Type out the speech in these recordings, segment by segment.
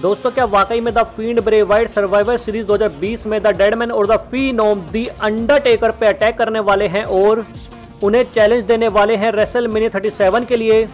दोस्तों क्या वाकई में the Fiend Bray Wyatt Survivor Series 2020 में द डेडमैन और द फिनोम द अंडरटेकर पे अटैक करने वाले हैं और उन्हें चैलेंज देने वाले हैं रेसलमेनिया 37 के लिए।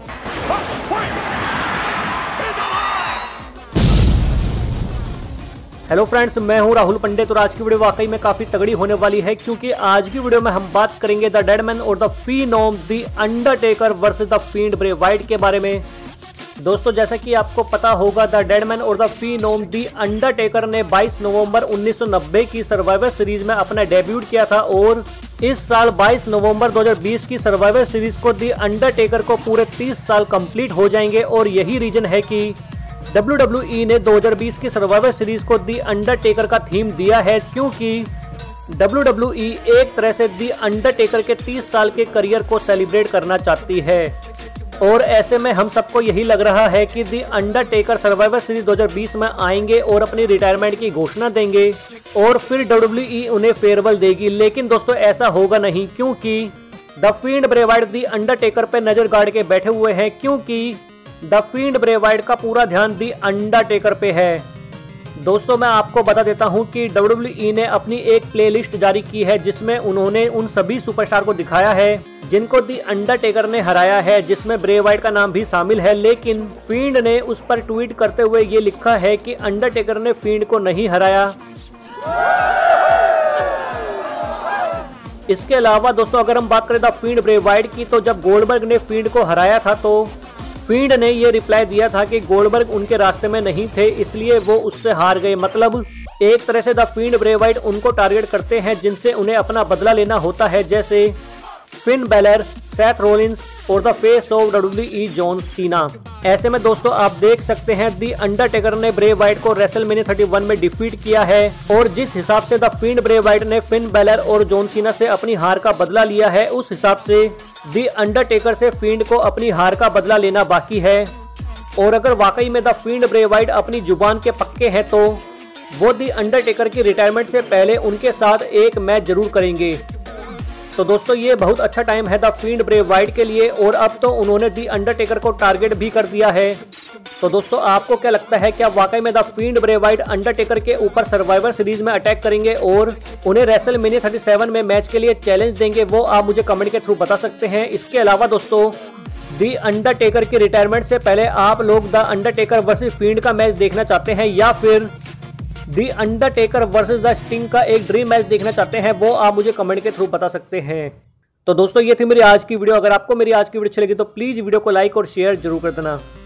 हेलो फ्रेंड्स, मैं हूं राहुल पंडित और आज की वीडियो वाकई में काफी तगड़ी होने वाली है क्योंकि आज की वीडियो में हम बात करेंगे द डेडमैन और the Phenom the Undertaker versus the Fiend Bray Wyatt के बारे में। दोस्तों जैसा कि आपको पता होगा द डेडमैन और द फिनोम द अंडरटेकर ने 22 नवंबर 1990 की सर्वाइवर सीरीज में अपना डेब्यूट किया था और इस साल 22 नवंबर 2020 की सर्वाइवर सीरीज को द अंडरटेकर को पूरे 30 साल कंप्लीट हो जाएंगे और यही रीजन है कि WWE ने 2020 की सर्वाइवर सीरीज को द अंडरटेकर का थीम दिया है क्योंकि WWE एक तरह से द अंडरटेकर के 30 साल के करियर को सेलिब्रेट करना चाहती है और ऐसे में हम सबको यही लग रहा है कि द अंडरटेकर सर्वाइवर सीरीज 2020 में आएंगे और अपनी रिटायरमेंट की घोषणा देंगे और फिर WWE उन्हें फेयरवेल देगी। लेकिन दोस्तों ऐसा होगा नहीं क्योंकि the Fiend Bray Wyatt the Undertaker पे नजर गाड़ के बैठे हुए हैं क्योंकि द फील्ड ब्रे वाइट का पूरा ध्यान द अंडरटेकर पे है। दोस्तों मैं आपको बता देता हूं कि WWE ने अपनी एक प्लेलिस्ट जारी की है जिसमें उन्होंने उन सभी सुपरस्टार को दिखाया है जिनको द अंडरटेकर ने हराया है, जिसमें ब्रे वाइट का नाम भी शामिल है। लेकिन फील्ड ने उस पर ट्वीट करते हुए ये लिखा है कि अंडरटेकर ने फील्ड को नहीं हराया। इसके अलावा दोस्तों अगर हम बात करें द फील्ड ब्रे वाइट की, तो जब गोल्डबर्ग ने फील्ड को हराया था तो फील्ड ने ये रिप्लाई दिया था कि गोल्डबर्ग उनके रास्ते में नहीं थे इसलिए वो उससे हार गए। मतलब एक तरह से द फील्ड ब्रे वाइट उनको टारगेट करते हैं जिनसे उन्हें अपना बदला लेना होता है, जैसे फिन बेलर, सेथ रोलिंस और the face of WWE John Cena. ऐसे में दोस्तों आप देख सकते हैं द अंडरटेकर ने ब्रे वाइट को रेसलमेनिया 31 में डिफीट किया है और जिस हिसाब से द फील्ड ब्रे वाइट ने फिन बेलर और जॉन सीना से अपनी हार का बदला लिया है, उस हिसाब से द अंडरटेकर से फील्ड को अपनी हार का बदला लेना बाकी है। और अगर वाकई में द फील्ड ब्रे वाइट अपनी जुबान के पक्के हैं तो वो द अंडरटेकर की रिटायरमेंट से पहले उनके साथ एक मैच जरूर करेंगे। तो दोस्तों ये बहुत अच्छा टाइम है द फील्ड ब्रे वाइट के लिए और अब तो उन्होंने द अंडरटेकर को टारगेट भी कर दिया है। तो दोस्तों आपको क्या लगता है, क्या वाकई में the Fiend Bray Wyatt Undertaker के ऊपर सर्वाइवर सीरीज में अटैक करेंगे और उन्हें रेसलमेनिया 37 में मैच के लिए चैलेंज देंगे? वो आप मुझे कमेंट के थ्रू बता सकते हैं। इसके अलावा दोस्तों द अंडरटेकर की रिटायरमेंट से पहले आप लोग द अंडरटेकर वर्सेस फील्ड का मैच देखना चाहते हैं या फिर the Undertaker versus the Sting का एक ड्रीम मैच देखना चाहते हैं? वो आप मुझे कमेंट के थ्रू बता सकते हैं। तो दोस्तों ये थी मेरी आज की वीडियो। अगर आपको मेरी आज की वीडियो अच्छी लगी तो प्लीज वीडियो को लाइक और शेयर जरूर कर देना।